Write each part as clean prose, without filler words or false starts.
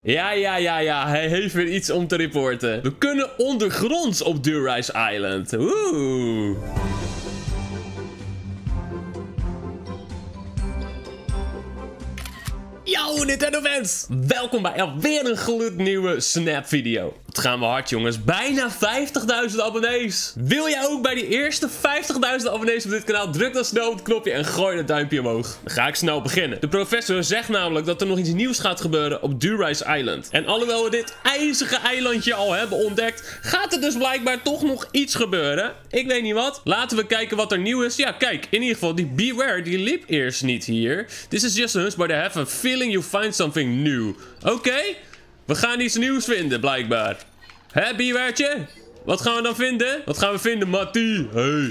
Ja, hij heeft weer iets om te reporten. We kunnen ondergronds op Durice Island. Oeh. Yo, Nintendo fans! Welkom bij alweer een gloednieuwe Snap video. Het gaan we hard, jongens. Bijna 50.000 abonnees. Wil jij ook bij die eerste 50.000 abonnees op dit kanaal? Druk dan snel op het knopje en gooi het duimpje omhoog. Dan ga ik snel beginnen. De professor zegt namelijk dat er nog iets nieuws gaat gebeuren op Durice Island. En alhoewel we dit ijzige eilandje al hebben ontdekt, gaat er dus blijkbaar toch nog iets gebeuren. Ik weet niet wat. Laten we kijken wat er nieuw is. Ja, kijk. In ieder geval, die Beware, die liep eerst niet hier. This is just a hunch, but I have a feeling you find something new. Oké. We gaan iets nieuws vinden, blijkbaar. Hè, Bewaartje? Wat gaan we dan vinden? Wat gaan we vinden, Mattie? Hey.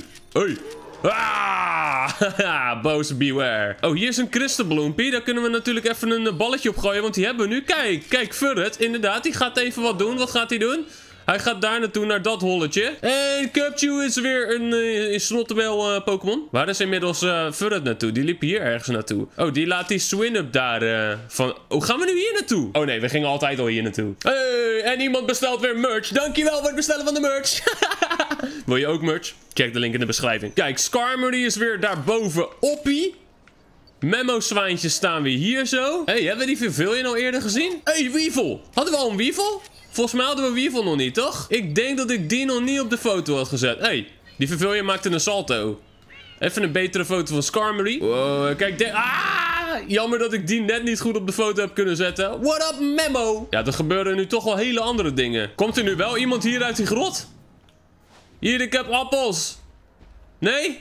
Ah! Boze Beware. Oh, hier is een kristalbloempie. Daar kunnen we natuurlijk even een balletje op gooien, want die hebben we nu. Kijk, Furret, inderdaad. Die gaat even wat doen. Wat gaat hij doen? Hij gaat daar naartoe, naar dat holletje. En Cupchew is weer een snottabel Pokémon. Waar is inmiddels Furret naartoe? Die liep hier ergens naartoe. Oh, die laat die Swinub daar van... Oh, gaan we nu hier naartoe? Oh nee, we gingen altijd al hier naartoe. Hey, en iemand bestelt weer merch. Dankjewel voor het bestellen van de merch. Wil je ook merch? Check de link in de beschrijving. Kijk, Skarmory is weer daarboven oppie. Memo-zwaantjes staan weer hier zo. Hey, hebben we die Vivillon al eerder gezien? Hey, Weevil. Hadden we al een Weevil? Volgens mij hadden we Weevil nog niet, toch? Ik denk dat ik die nog niet op de foto had gezet. Hey, die Vivillon maakte een salto. Even een betere foto van Skarmory. Wow, kijk, jammer dat ik die net niet goed op de foto heb kunnen zetten. What up, Memo? Ja, er gebeuren nu toch wel hele andere dingen. Komt er nu wel iemand hier uit die grot? Hier, ik heb appels. Nee?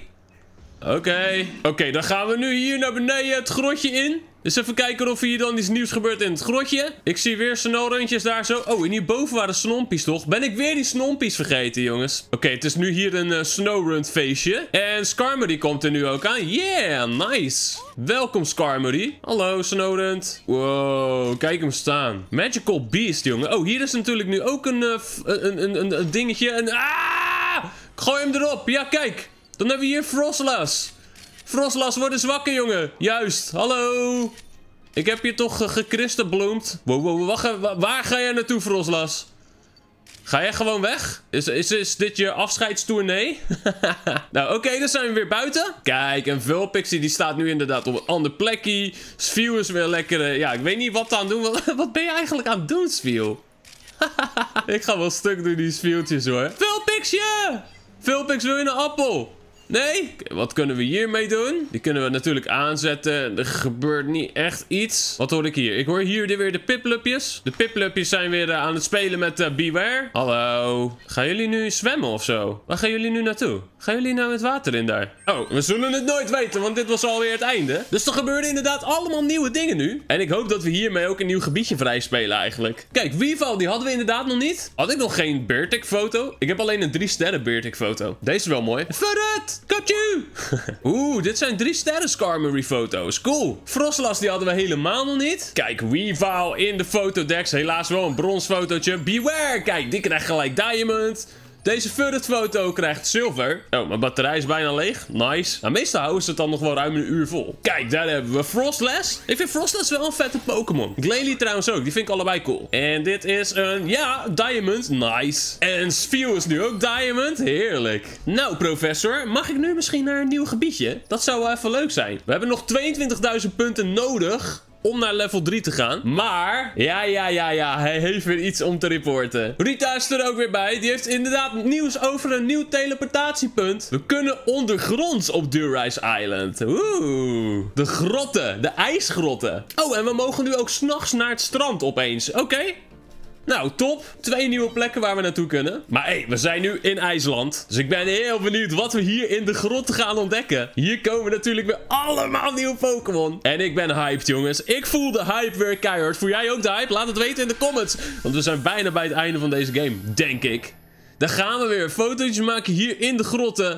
Oké, dan gaan we nu hier naar beneden het grotje in. Dus even kijken of hier dan iets nieuws gebeurt in het grotje. Ik zie weer snelrondjes daar zo. Oh, en hierboven waren snompies toch? Ben ik weer die snompies vergeten, jongens? Oké, het is nu hier een snowrun feestje. En Skarmory komt er nu ook aan. Yeah, nice. Welkom, Skarmory. Hallo, snowrun. Wow, kijk hem staan. Magical Beast, jongen. Oh, hier is natuurlijk nu ook een dingetje. Gooi hem erop. Ja, kijk. Dan hebben we hier Froslass. Froslass, word eens wakker, jongen. Juist. Hallo. Ik heb je toch gekristalbloemd. Wow, wacht. Waar ga jij naartoe, Froslass? Ga jij gewoon weg? Is dit je afscheidstournee? Nou, oké, dan zijn we weer buiten. Kijk, en Vulpixie die staat nu inderdaad op een ander plekje. Sfew is weer lekker. Ja, ik weet niet wat aan doen. Wat ben je eigenlijk aan het doen, Sfew? Ik ga wel stuk door die Sfewtjes, hoor. Vulpixie! Vulpix, wil je een appel? Nee? Wat kunnen we hiermee doen? Die kunnen we natuurlijk aanzetten. Er gebeurt niet echt iets. Wat hoor ik hier? Ik hoor hier weer de Piplupjes. De Piplupjes zijn weer aan het spelen met Beware. Hallo. Gaan jullie nu zwemmen of zo? Waar gaan jullie nu naartoe? Gaan jullie nou het water in daar? Oh, we zullen het nooit weten, want dit was alweer het einde. Dus er gebeuren inderdaad allemaal nieuwe dingen nu. En ik hoop dat we hiermee ook een nieuw gebiedje vrij spelen eigenlijk. Kijk, Weevil, die hadden we inderdaad nog niet. Had ik nog geen Beartic foto? Ik heb alleen een 3 sterren Beartic foto. Deze is wel mooi. Furret! Cupchew! Oeh, dit zijn 3 sterren Skarmory foto's. Cool. Froslass, die hadden we helemaal nog niet. Kijk, Weevil in de fotodex. Helaas wel een bronsfotootje. Beware! Kijk, die krijgt gelijk diamond. Deze Furret foto krijgt zilver. Oh, mijn batterij is bijna leeg. Nice. Nou, meestal houden ze het dan nog wel ruim een uur vol. Kijk, daar hebben we Froslass. Ik vind Froslass wel een vette Pokémon. Glalie trouwens ook. Die vind ik allebei cool. En dit is een, ja, Diamond. Nice. En Sfew is nu ook Diamond. Heerlijk. Nou, professor. Mag ik nu misschien naar een nieuw gebiedje? Dat zou wel even leuk zijn. We hebben nog 22.000 punten nodig om naar level 3 te gaan. Maar, ja, hij heeft weer iets om te reporten. Rita is er ook weer bij. Die heeft inderdaad nieuws over een nieuw teleportatiepunt. We kunnen ondergronds op Durice Island. Oeh. De grotten. De ijsgrotten. Oh, en we mogen nu ook 's nachts naar het strand opeens. Oké. Nou, top. 2 nieuwe plekken waar we naartoe kunnen. Maar hé, we zijn nu in IJsland. Dus ik ben heel benieuwd wat we hier in de grot gaan ontdekken. Hier komen natuurlijk weer allemaal nieuwe Pokémon. En ik ben hyped, jongens. Ik voel de hype weer keihard. Voel jij ook de hype? Laat het weten in de comments. Want we zijn bijna bij het einde van deze game, denk ik. Dan gaan we weer fotootjes maken hier in de grotten.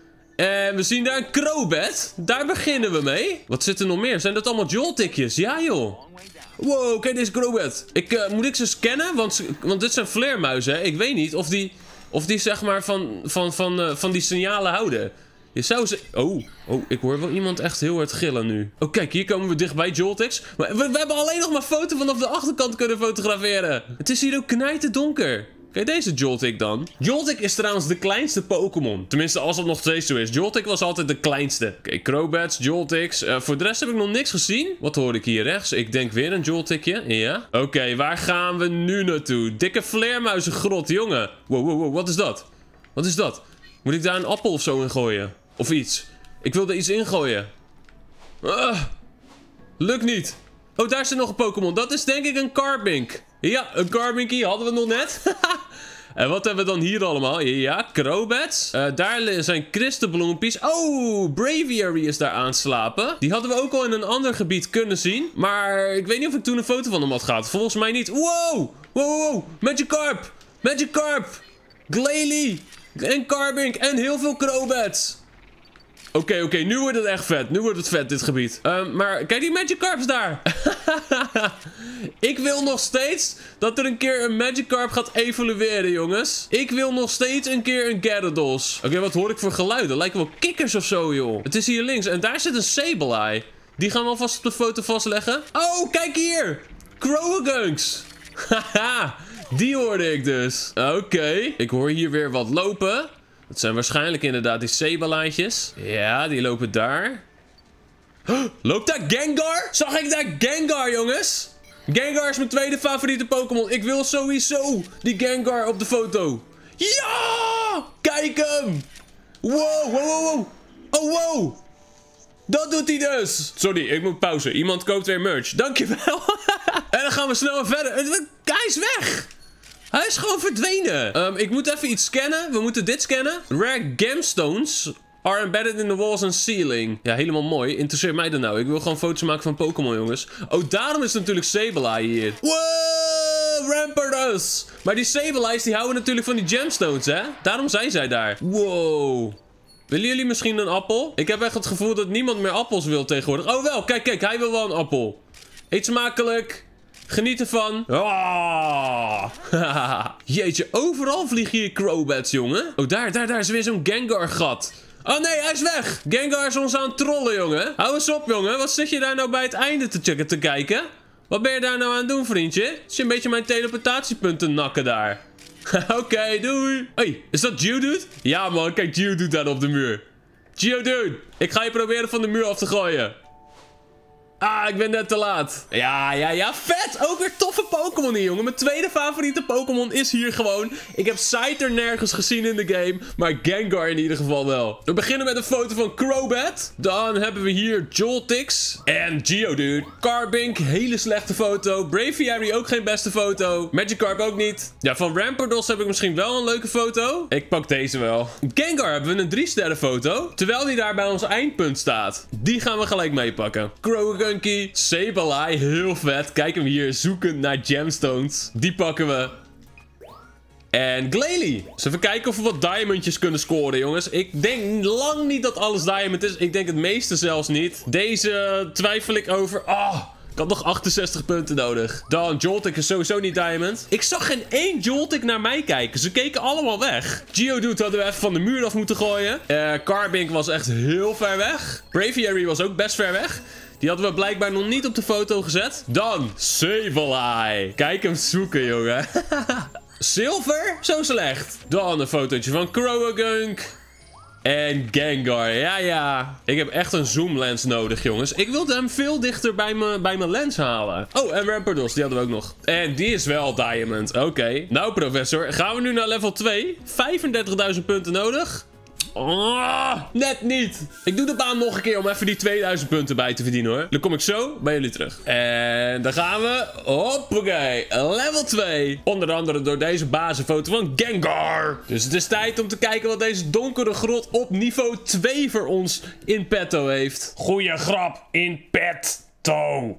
En we zien daar een Crobat. Daar beginnen we mee. Wat zit er nog meer? Zijn dat allemaal Joltikjes? Ja, joh. Wow, kijk deze Crobat. Moet ik ze scannen? Want dit zijn vleermuizen, hè? Ik weet niet of die zeg maar van die signalen houden. Je zou ze... Oh, ik hoor wel iemand echt heel hard gillen nu. Oh, kijk, hier komen we dichtbij Joltix. Maar we hebben alleen nog maar foto vanaf de achterkant kunnen fotograferen. Het is hier ook knijtendonker. Kijk, deze Joltik dan. Joltik is trouwens de kleinste Pokémon. Tenminste, als het nog steeds zo is. Joltik was altijd de kleinste. Oké, Crobats, Joltix. Voor de rest heb ik nog niks gezien. Wat hoor ik hier rechts? Ik denk weer een Joltikje. Ja. Oké, waar gaan we nu naartoe? Dikke vleermuizengrot, jongen. Wow, wat is dat? Wat is dat? Moet ik daar een appel of zo in gooien? Of iets? Ik wil er iets in gooien. Lukt niet. Oh, daar zit nog een Pokémon. Dat is denk ik een Carbink. Ja, een Carbinkie hadden we nog net. En wat hebben we dan hier allemaal? Ja, Crobats. Daar zijn Crystalbloompies. Oh, Braviary is daar aan het slapen. Die hadden we ook al in een ander gebied kunnen zien. Maar ik weet niet of ik toen een foto van hem had gehad. Volgens mij niet. Wow. Magikarp. Glalie. En Carbink. En heel veel Crobats. Oké, nu wordt het echt vet. Nu wordt het vet, dit gebied. Maar kijk die Magikarps daar. Ik wil nog steeds dat er een keer een Magikarp gaat evolueren, jongens. Ik wil nog steeds een keer een Gyarados. Oké, wat hoor ik voor geluiden? Lijken wel kikkers of zo, joh. Het is hier links. En daar zit een Sableye. Die gaan we alvast op de foto vastleggen. Oh, kijk hier. Croagunks. Haha, die hoorde ik dus. Oké, ik hoor hier weer wat lopen. Dat zijn waarschijnlijk inderdaad die Sableye'tjes. Ja, die lopen daar. Loopt daar Gengar? Zag ik daar Gengar, jongens? Gengar is mijn tweede favoriete Pokémon. Ik wil sowieso die Gengar op de foto. Ja! Kijk hem! Wow. Oh, wow. Dat doet hij dus. Sorry, ik moet pauze. Iemand koopt weer merch. Dankjewel. En dan gaan we snel verder. Hij is weg. Hij is gewoon verdwenen. Ik moet even iets scannen. We moeten dit scannen. Rare gemstones are embedded in the walls and ceiling. Ja, helemaal mooi. Interesseert mij dan nou. Ik wil gewoon foto's maken van Pokémon, jongens. Oh, daarom is het natuurlijk Sableye hier. Wow, Rampardos. Maar die Sableyes, die houden natuurlijk van die gemstones, hè? Daarom zijn zij daar. Wow. Willen jullie misschien een appel? Ik heb echt het gevoel dat niemand meer appels wil tegenwoordig. Oh wel, kijk, hij wil wel een appel. Eet smakelijk. Geniet ervan. Oh. Jeetje, overal vliegen hier Crobats, jongen. Oh, daar is weer zo'n Gengar-gat. Oh nee, hij is weg. Gengar is ons aan het trollen, jongen. Hou eens op, jongen. Wat zit je daar nou bij het einde te kijken? Wat ben je daar nou aan het doen, vriendje? Is je een beetje mijn teleportatiepunten nakken daar? Oké, doei. Hey, is dat Geodude? Ja, man. Kijk, Geodude daar op de muur. Geodude, ik ga je proberen van de muur af te gooien. Ah, ik ben net te laat. Ja, vet. Ook weer toffe Pokémon hier, jongen. Mijn tweede favoriete Pokémon is hier gewoon. Ik heb Scyther nergens gezien in de game, maar Gengar in ieder geval wel. We beginnen met een foto van Crobat. Dan hebben we hier Joltix en Geodude. Carbink, hele slechte foto. Braviary ook geen beste foto. Magikarp ook niet. Ja, van Rampardos heb ik misschien wel een leuke foto. Ik pak deze wel. Gengar hebben we een 3-sterren foto, terwijl die daar bij ons eindpunt staat. Die gaan we gelijk meepakken. Croagunk. Sableye, heel vet. Kijk hem hier, zoekend naar gemstones. Die pakken we. En Glalie. Dus even kijken of we wat diamondjes kunnen scoren, jongens. Ik denk lang niet dat alles diamond is. Ik denk het meeste zelfs niet. Deze twijfel ik over. Ik had nog 68 punten nodig. Dan, Joltik is sowieso niet diamond. Ik zag geen één Joltik naar mij kijken. Ze keken allemaal weg. Geodude hadden we even van de muur af moeten gooien. Carbink was echt heel ver weg. Braviary was ook best ver weg. Die hadden we blijkbaar nog niet op de foto gezet. Dan, Sableye. Kijk hem zoeken, jongen. Zilver? Zo slecht. Dan een fotootje van Croagunk. En Gengar. Ja. Ik heb echt een zoomlens nodig, jongens. Ik wilde hem veel dichter bij mijn lens halen. Oh, en Rampardos, die hadden we ook nog. En die is wel diamond. Oké. Nou, professor. Gaan we nu naar level 2. 35.000 punten nodig. Net niet. Ik doe de baan nog een keer om even die 2000 punten bij te verdienen, hoor. Dan kom ik zo bij jullie terug. En dan gaan we. Hoppakee. Level 2. Onder andere door deze basisfoto van Gengar. Dus het is tijd om te kijken wat deze donkere grot op niveau 2 voor ons in petto heeft. Goeie grap in petto.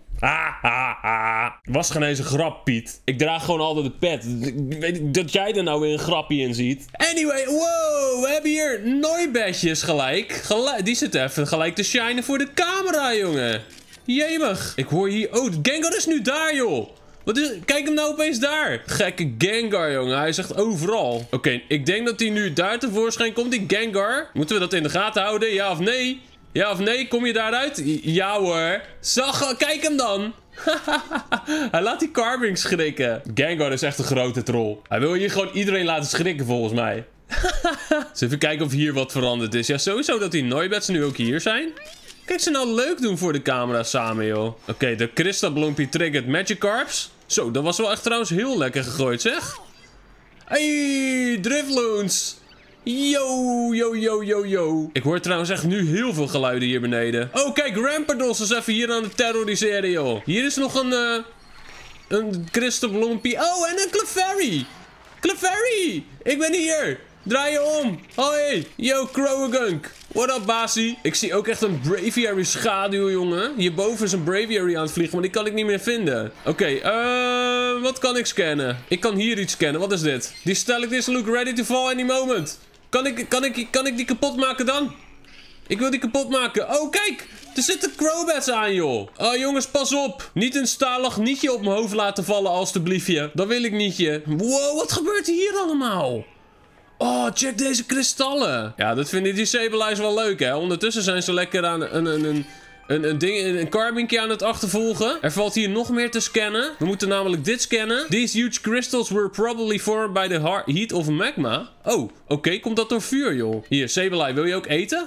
Was geen eens een grap, Piet. Ik draag gewoon altijd de pet. Ik weet niet dat jij er nou weer een grapje in ziet. Anyway, wow, we hebben hier Noibetjes gelijk. Die zit even gelijk te shinen voor de camera, jongen. Jemig. Ik hoor hier... Oh, Gengar is nu daar, joh. Wat is... Kijk hem nou opeens daar. Gekke Gengar, jongen. Hij is echt overal. Oké, ik denk dat hij nu daar tevoorschijn komt, die Gengar. Moeten we dat in de gaten houden? Ja of nee? Ja of nee? Kom je daaruit? Ja hoor. Zag, kijk hem dan. Hij laat die Carbink schrikken. Gengar is echt een grote troll. Hij wil hier gewoon iedereen laten schrikken, volgens mij. Dus even kijken of hier wat veranderd is. Ja, sowieso dat die Noibats nu ook hier zijn. Kijk ze nou leuk doen voor de camera samen, joh. Oké, de Crystal Bloompie triggert Magikarps. Zo, dat was wel echt trouwens heel lekker gegooid, zeg. Hey, Drifloons. Yo, yo, yo, yo, yo. Ik hoor trouwens echt nu heel veel geluiden hier beneden. Oh, kijk, Rampardos is even hier aan het terroriseren, joh. Hier is nog een Crystal Bloompie. Oh, en een Clefairy. Clefairy, ik ben hier. Draai je om. Hoi. Yo, Croagunk. What up, basie? Ik zie ook echt een Braviary schaduw, jongen. Hierboven is een Braviary aan het vliegen, maar die kan ik niet meer vinden. Oké, wat kan ik scannen? Ik kan hier iets scannen. Wat is dit? Die Stelictis look ready to fall any moment. Kan ik die kapot maken dan? Ik wil die kapot maken. Oh, kijk. Er zitten Crobats aan, joh. Oh, jongens, pas op. Niet een stalagnietje op mijn hoofd laten vallen, alstublieft. Dat wil ik nietje. Wow, wat gebeurt hier allemaal? Oh, check deze kristallen. Ja, dat vinden die Sableyes wel leuk, hè. Ondertussen zijn ze lekker aan een Carbinkje aan het achtervolgen. Er valt hier nog meer te scannen. We moeten namelijk dit scannen. These huge crystals were probably formed by the heat of magma. Oh, oké. Komt dat door vuur, joh. Hier, Sableye, wil je ook eten?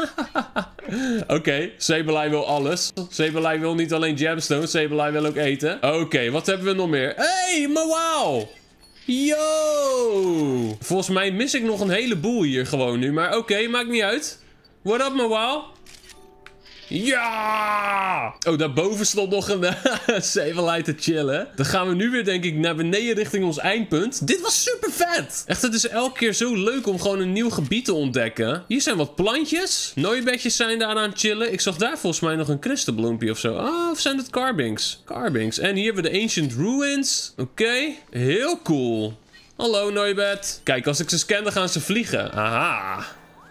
Oké, Sableye wil alles. Sableye wil niet alleen gemstones, Sableye wil ook eten. Oké, wat hebben we nog meer? Hey, Mawile! Yo! Volgens mij mis ik nog een heleboel hier gewoon nu. Maar oké, maakt niet uit. What up, Mawile? Ja! Oh, daarboven stond nog een Sableye te chillen. Dan gaan we nu weer, denk ik, naar beneden richting ons eindpunt. Dit was super vet! Echt, het is elke keer zo leuk om gewoon een nieuw gebied te ontdekken. Hier zijn wat plantjes. Noibatjes zijn daar aan het chillen. Ik zag daar volgens mij nog een Crystal Bloompie of zo. Oh, of zijn het Carbinks? Carbinks. En hier hebben we de Ancient Ruins. Oké. Heel cool. Hallo, Noibat. Kijk, als ik ze scan, dan gaan ze vliegen. Aha.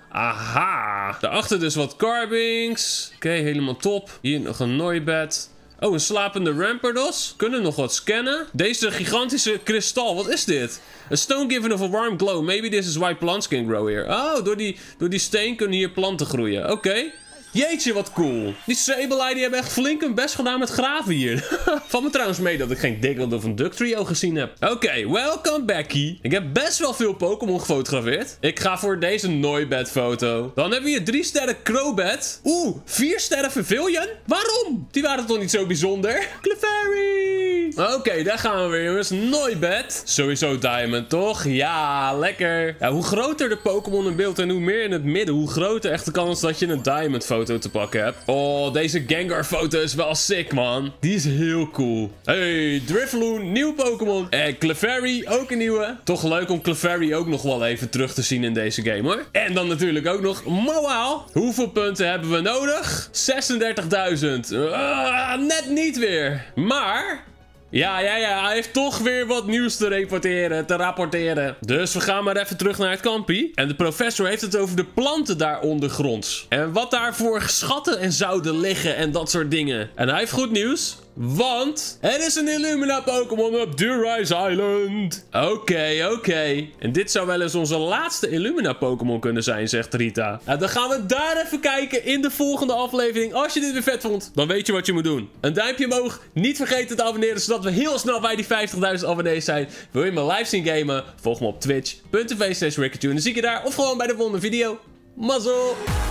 Aha. Daarachter dus wat Carbinks. Oké, helemaal top. Hier nog een Noibat. Oh, een slapende Rampardos. Kunnen nog wat scannen. Deze gigantische kristal. Wat is dit? A stone given of a warm glow. Maybe this is why plants can grow here. Oh, door die steen kunnen hier planten groeien. Oké. Jeetje, wat cool. Die Sableye, die hebben echt flink hun best gedaan met graven hier. Valt me trouwens mee dat ik geen Diglett of een Dugtrio gezien heb. Oké, welcome Becky. Ik heb best wel veel Pokémon gefotografeerd. Ik ga voor deze Noibat foto. Dan hebben we hier 3 sterren Crobat. 4 sterren Pavilion. Waarom? Die waren toch niet zo bijzonder? Clefairy. Oké, daar gaan we weer, jongens. Noibat. Sowieso Diamond, toch? Ja, lekker. Ja, hoe groter de Pokémon in beeld en hoe meer in het midden, hoe groter echt de kans dat je een Diamond foto te pakken hebt. Oh, deze Gengar foto is wel sick, man. Die is heel cool. Hey, Drifloon, nieuw Pokémon. En Clefairy, ook een nieuwe. Toch leuk om Clefairy ook nog wel even terug te zien in deze game, hoor. En dan natuurlijk ook nog Mawile. Hoeveel punten hebben we nodig? 36.000. Net niet weer. Maar... Ja, hij heeft toch weer wat nieuws te rapporteren. Dus we gaan maar even terug naar het kampie. En de professor heeft het over de planten daar ondergronds. En wat daarvoor schatten en zouden liggen en dat soort dingen. En hij heeft goed nieuws. Want er is een Illumina Pokémon op Durize Island. Oké. En dit zou wel eens onze laatste Illumina Pokémon kunnen zijn, zegt Rita. Nou, dan gaan we daar even kijken in de volgende aflevering. Als je dit weer vet vond, dan weet je wat je moet doen. Een duimpje omhoog. Niet vergeten te abonneren, zodat we heel snel bij die 50.000 abonnees zijn. Wil je me live zien gamen? Volg me op twitch.tv/Rickertune. Dan zie ik je daar of gewoon bij de volgende video. Mazzel!